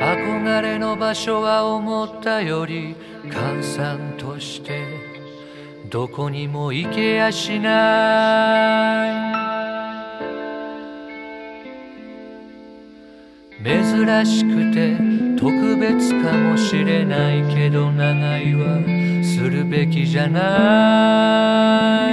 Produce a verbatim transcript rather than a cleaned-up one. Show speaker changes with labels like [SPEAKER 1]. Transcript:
[SPEAKER 1] 憧れの場所は思ったより閑散としてどこにも行けやしない珍しくて特別かもしれないけど長居はするべきじゃない